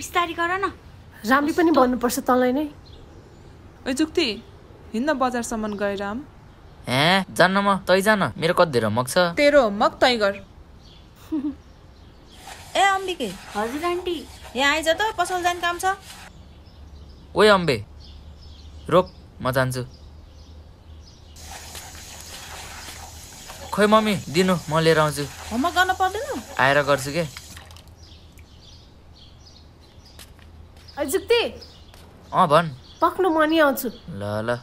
बिस्तारी गर न। रामले पनि भन्नुपर्छ तँलाई नै। ओइ जुक्ति हिँड्न बजारसम्म गए राम। जान्न म, तै जान, मेरो कति धेरै होमवर्क छ। तेरो होमवर्क तै गर। ए अम्बिके। हजुर आन्टी। यहाँ आइज त, पसल जाने काम छ। ओइ अम्बे रोक, म जान्छु। खोइ मम्मी दिनु, म लिएर आउँछु। होमवर्क गर्न पर्दैन? आएर गर्छु के। जुक्ति भन। पक्नु म नि आउँछु। ल ल।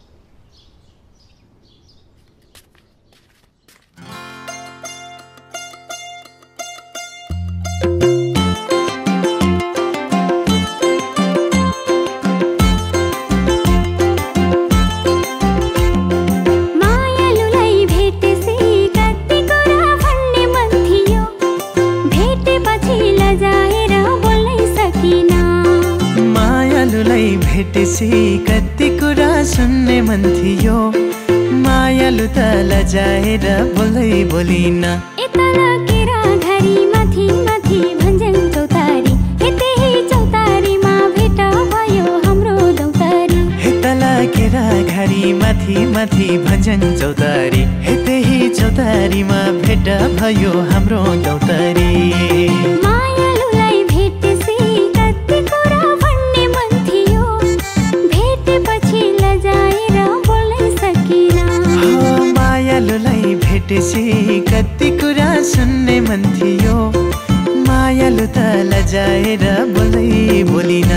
भेटेसी कति कुरा सुन्ने मन थियो, मायालु त लजाएर बोलै बोलिन। यता केरा घरी माथि माथि भञ्जन चौतारी, त्यही चौतारीमा भेट भयो हाम्रो दौतारी। यता केरा घरी माथि माथि भञ्जन चौतारी, त्यही चौतारीमा भेट भयो हाम्रो दौतारी। मायालुलाई भेटेसी कति कुरा भन्ने मन थियो, भेटेपछि लजाएर बोल्नै सकिन। मायालुलाई भेटेसी कति कुरा सुन्ने मन थियो, मायालु त लजाएर बोलै बोलिन।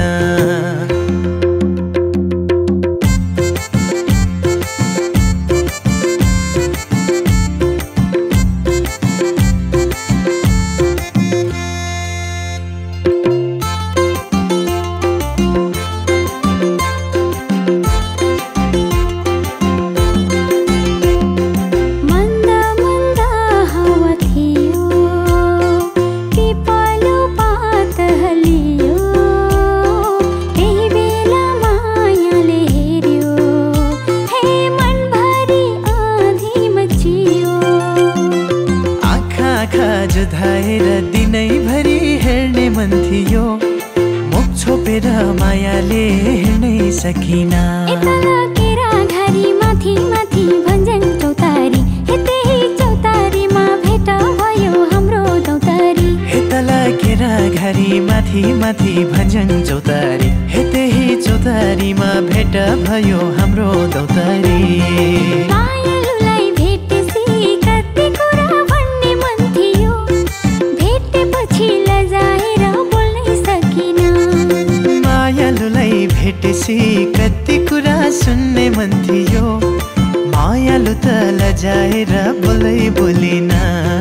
जुधाएर दिनैभरि हेर्ने मन थियो, मुख छोपेर मायाले हेर्नै सकिन। यता केरा घरी माथि माथि भञ्जन चौतारी, त्यही चौतारीमा भेट भयो हाम्रो दौतारी। यता केरा घरी माथि माथि भञ्जन चौतारी, त्यही चौतारीमा भेट भयो हाम्रो दौतारी। मायालुलाई भेटेसी कति कुरा भन्ने मन थियो, भेटेपछि लजाएर बोल्नै सकिन। मायालुलाई भेटेसी कति कुरा सुन्ने मन थियो, मायालु त लजाएर बोलै बोलिन।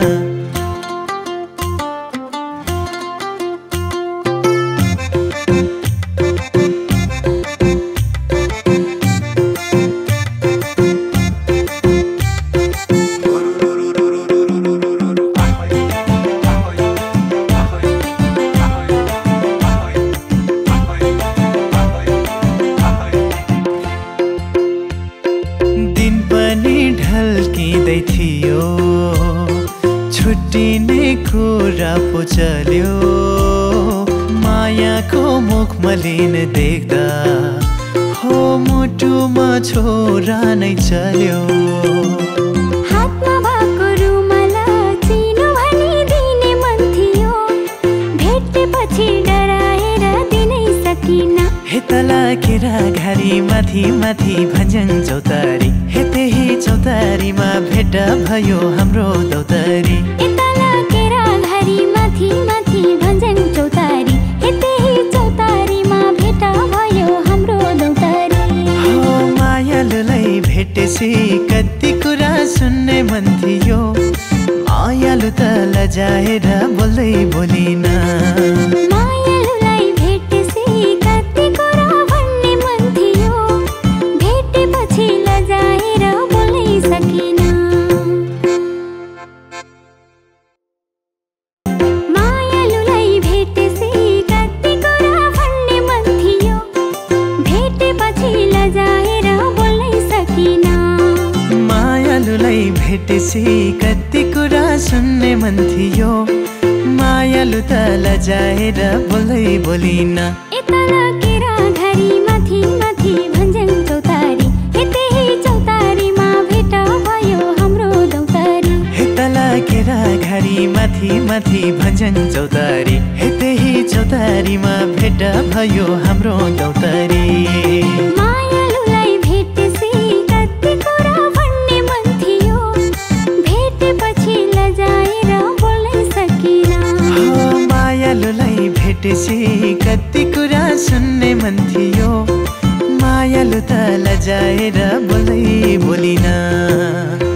थियो छुट्टिने कुरा पो चल्यो, मायाको मुख मलिन देख्दा हो मुटुमा छोरा नै चल्यो। हातमा भएको रुमाल चिनो भनी दिने मन थियो, भेटेपछि डराएर दिनै सकिन। हेतला केरा घरी माथि माथि भञ्जन चौतारी, त्यही चौतारीमा भेट भयो हाम्रो दौतारी। यता केरा घरी माथि माथि भञ्जन चौतारी, त्यही चौतारीमा भेट भयो हाम्रो दौतारी। मायालुलाई भेटेसी कति कुरा सुन्ने मन थियो, मायालु त लजाएर बोल्दै बोलिन। मायालुलाई भेटेसी कति कुरा भन्ने मन थियो, भेटेपछि लजाएर बोल्नै सकिन। मायालुलाई भेटेसी कति कुरा भन्ने मन थियो, भेटेपछि लजाएर बोल्नै सकिन। मायालुलाई भेटेसी कति कुरा सुन्ने मन थियो, मायालु त लजाएर बोल्दै बोलिन यतल केरा घरी माथि माथि भञ्ज्याङ चौतारी हे त्यही चौतारीमा भेट भयो हाम्रो दौतारी तल केरा घरी माथि माथि भञ्ज्याङ चौतारी हे त्यही चौतारीमा भेट भयो हाम्रो दौतारी मायालुलाई भेटेपछि कति कुरा भन्ने मन थियो भेटेपछि लजाएर बोल्नै सकिन मायालुलाई भेटेपछि कति कुरा सुन्ने मन थियो मायालु त लजाएर बोल्दै बोलिन